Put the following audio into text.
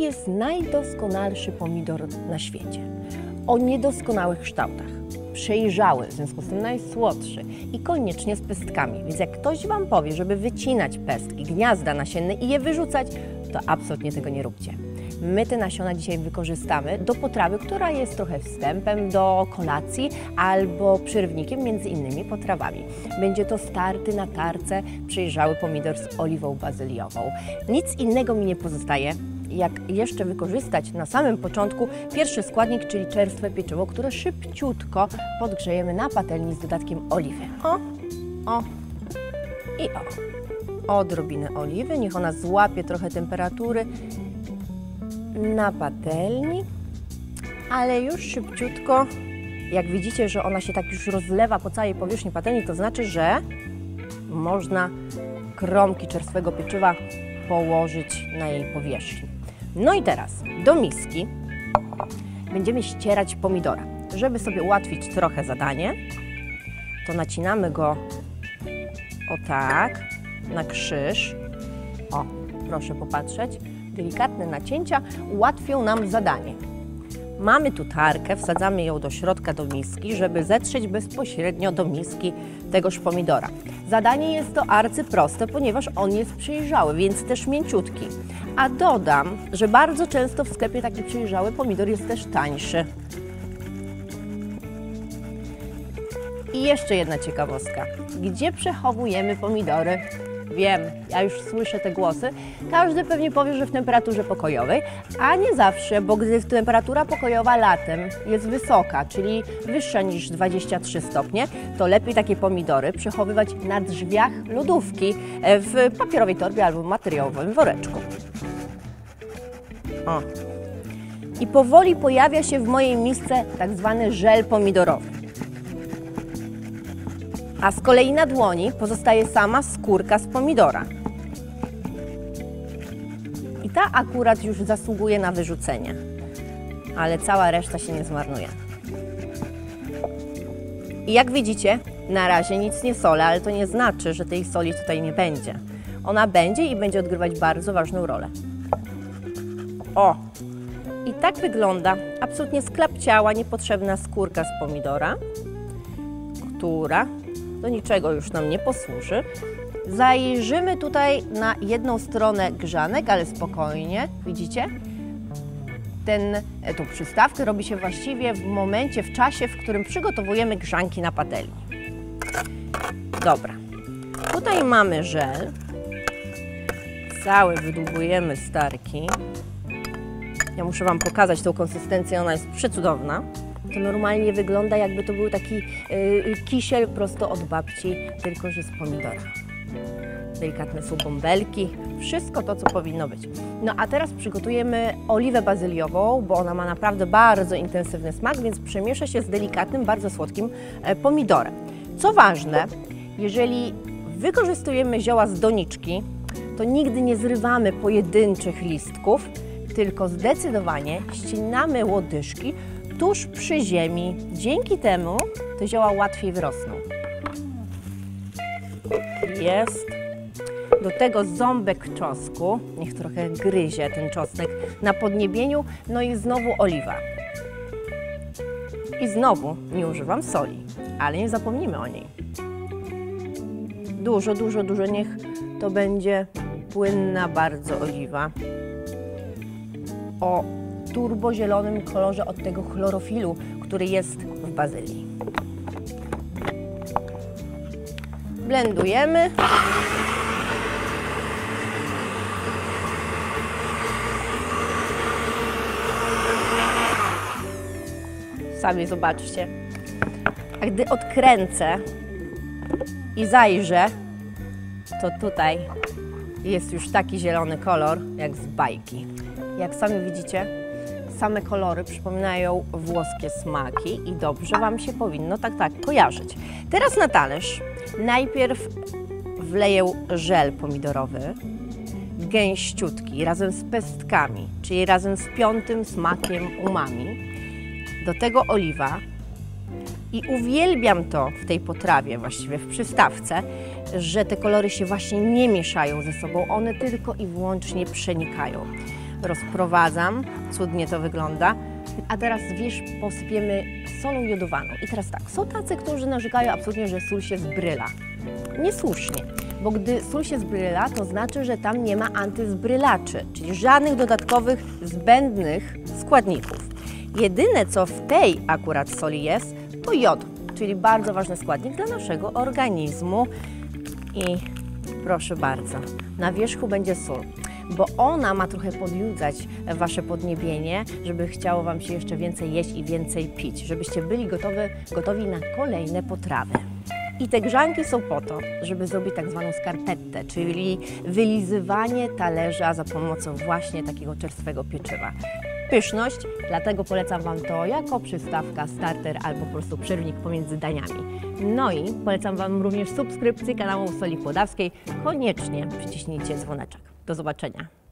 jaki jest najdoskonalszy pomidor na świecie. O niedoskonałych kształtach, przejrzały, w związku z tym najsłodszy i koniecznie z pestkami. Więc jak ktoś Wam powie, żeby wycinać pestki, gniazda nasienne i je wyrzucać, to absolutnie tego nie róbcie. My te nasiona dzisiaj wykorzystamy do potrawy, która jest trochę wstępem do kolacji albo przerwnikiem między innymi potrawami. Będzie to starty na tarce przejrzały pomidor z oliwą bazyliową. Nic innego mi nie pozostaje, jak jeszcze wykorzystać na samym początku pierwszy składnik, czyli czerstwe pieczywo, które szybciutko podgrzejemy na patelni z dodatkiem oliwy. O i o. Odrobinę oliwy, niech ona złapie trochę temperatury na patelni, ale już szybciutko, jak widzicie, że ona się tak już rozlewa po całej powierzchni patelni, to znaczy, że można kromki czerstwego pieczywa położyć na jej powierzchni. No i teraz do miski będziemy ścierać pomidora. Żeby sobie ułatwić trochę zadanie, to nacinamy go o tak, na krzyż. O, proszę popatrzeć. Delikatne nacięcia ułatwią nam zadanie. Mamy tu tarkę, wsadzamy ją do środka do miski, żeby zetrzeć bezpośrednio do miski tegoż pomidora. Zadanie jest to arcyproste, ponieważ on jest przejrzały, więc też mięciutki. A dodam, że bardzo często w sklepie taki przejrzały pomidor jest też tańszy. I jeszcze jedna ciekawostka. Gdzie przechowujemy pomidory? Wiem, ja już słyszę te głosy. Każdy pewnie powie, że w temperaturze pokojowej, a nie zawsze, bo gdy temperatura pokojowa latem jest wysoka, czyli wyższa niż 23 stopnie, to lepiej takie pomidory przechowywać na drzwiach lodówki w papierowej torbie albo materiałowym woreczku. O. I powoli pojawia się w mojej misce tak zwany żel pomidorowy. A z kolei na dłoni pozostaje sama skórka z pomidora. I ta akurat już zasługuje na wyrzucenie, ale cała reszta się nie zmarnuje. I jak widzicie, na razie nic nie solę, ale to nie znaczy, że tej soli tutaj nie będzie. Ona będzie i będzie odgrywać bardzo ważną rolę. O! I tak wygląda absolutnie sklapciała, niepotrzebna skórka z pomidora, która do niczego już nam nie posłuży. Zajrzymy tutaj na jedną stronę grzanek, ale spokojnie, widzicie? Tą przystawkę robi się właściwie w momencie, w czasie, w którym przygotowujemy grzanki na patelni. Dobra, tutaj mamy żel. Cały wydłubujemy z tarki. Ja muszę Wam pokazać tą konsystencję, ona jest przecudowna. To normalnie wygląda, jakby to był taki kisiel prosto od babci, tylko że z pomidora. Delikatne są bąbelki, wszystko to, co powinno być. No a teraz przygotujemy oliwę bazyliową, bo ona ma naprawdę bardzo intensywny smak, więc przemieszę się z delikatnym, bardzo słodkim pomidorem. Co ważne, jeżeli wykorzystujemy zioła z doniczki, to nigdy nie zrywamy pojedynczych listków, tylko zdecydowanie ścinamy łodyżki tuż przy ziemi. Dzięki temu te zioła łatwiej wyrosną. Jest. Do tego ząbek czosnku, niech trochę gryzie ten czosnek na podniebieniu, no i znowu oliwa. I znowu nie używam soli, ale nie zapomnimy o niej. Dużo, niech to będzie płynna bardzo oliwa. O turbozielonym kolorze od tego chlorofilu, który jest w bazylii. Blendujemy. Sami zobaczcie. A gdy odkręcę i zajrzę, to tutaj jest już taki zielony kolor, jak z bajki. Jak sami widzicie, same kolory przypominają włoskie smaki i dobrze Wam się powinno tak kojarzyć. Teraz na talerz najpierw wleję żel pomidorowy, gęściutki, razem z pestkami, czyli razem z piątym smakiem umami. Do tego oliwa i uwielbiam to w tej potrawie, właściwie w przystawce, że te kolory się właśnie nie mieszają ze sobą, one tylko i wyłącznie przenikają. rozprowadzam, cudnie to wygląda. A teraz wierzch posypiemy solą jodowaną. I teraz tak, są tacy, którzy narzekają absolutnie, że sól się zbryla. Niesłusznie, bo gdy sól się zbryla, to znaczy, że tam nie ma antyzbrylaczy, czyli żadnych dodatkowych, zbędnych składników. Jedyne, co w tej akurat soli jest, to jod, czyli bardzo ważny składnik dla naszego organizmu. I proszę bardzo, na wierzchu będzie sól, bo ona ma trochę podjudzać Wasze podniebienie, żeby chciało Wam się jeszcze więcej jeść i więcej pić, żebyście byli gotowi na kolejne potrawy. I te grzanki są po to, żeby zrobić tak zwaną skarpettę, czyli wylizywanie talerza za pomocą właśnie takiego czerstwego pieczywa. Pyszność, dlatego polecam Wam to jako przystawka, starter albo po prostu przerwnik pomiędzy daniami. No i polecam Wam również subskrypcję kanału Soli Kłodawskiej. Koniecznie przyciśnijcie dzwoneczek. Do zobaczenia.